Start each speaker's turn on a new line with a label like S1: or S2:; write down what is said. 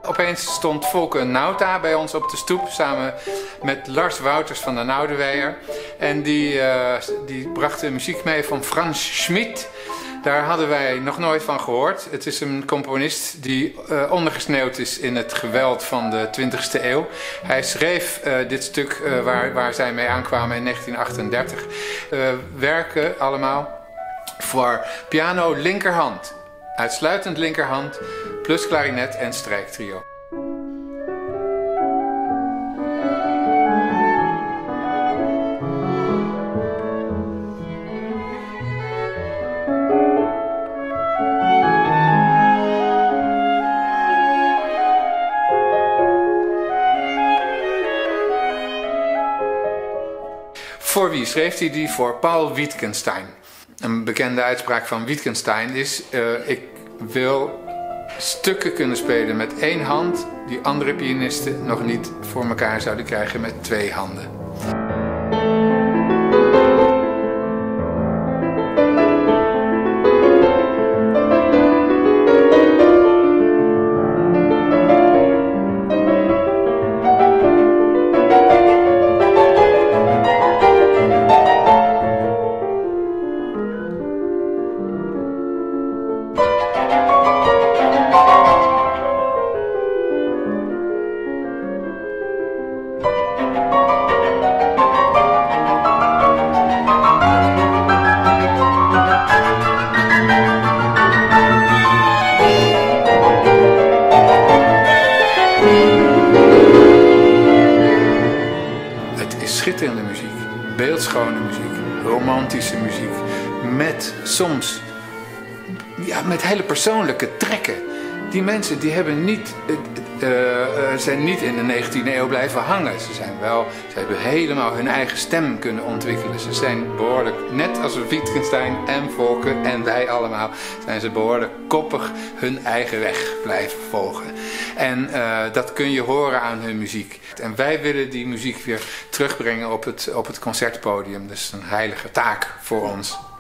S1: Opeens stond Volke Nauta bij ons op de stoep samen met Lars Wouters van de Naudeweyer. En die brachten muziek mee van Franz Schmidt. Daar hadden wij nog nooit van gehoord. Het is een componist die ondergesneeuwd is in het geweld van de 20e eeuw. Hij schreef dit stuk waar zij mee aankwamen in 1938. Werken allemaal voor piano linkerhand. Uitsluitend linkerhand, plus klarinet en strijktrio. Voor wie schreef hij die? Voor Paul Wittgenstein. Een bekende uitspraak van Wittgenstein is: ik wil stukken kunnen spelen met één hand die andere pianisten nog niet voor elkaar zouden krijgen met twee handen. Schitterende muziek, beeldschone muziek, romantische muziek, met soms met hele persoonlijke trekken. Die mensen die zijn niet in de 19e eeuw blijven hangen. Ze hebben helemaal hun eigen stem kunnen ontwikkelen. Ze zijn behoorlijk, net als Wittgenstein en Volke en wij allemaal, zijn ze behoorlijk koppig hun eigen weg blijven volgen. En dat kun je horen aan hun muziek. En wij willen die muziek weer terugbrengen op het concertpodium. Dus een heilige taak voor ons.